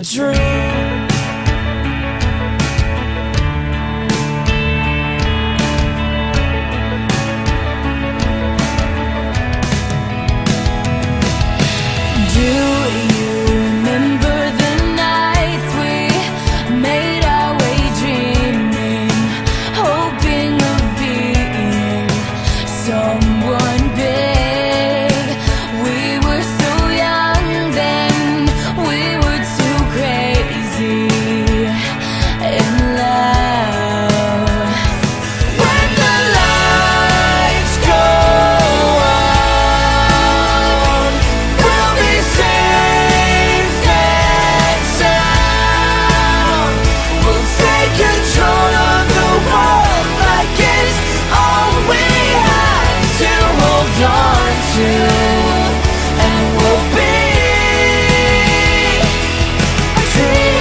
a dream. Do you remember the nights we made our way dreaming, hoping of being someone big? We were so young then, we were too crazy in love. When the lights go on, we'll be safe and sound. We'll take control of the world like it's all we have to hold on to, and we'll be a dream.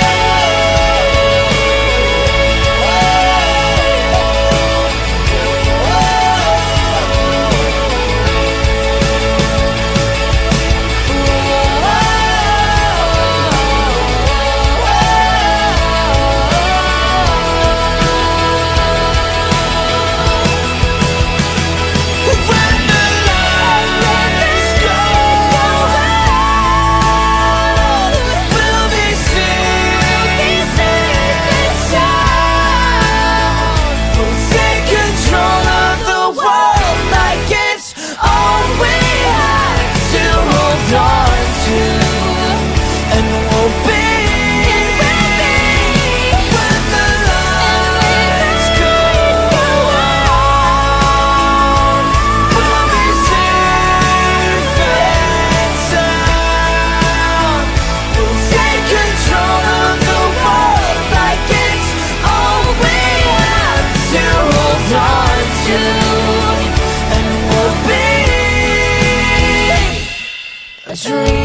When the lights go out, we'll be safe and sound. We'll take control of the world like it's all we have to hold on to, and we'll be. When the lights go out, we'll be safe and sound. We'll take control of the world like it's all we have to hold on to, and we'll be a dream.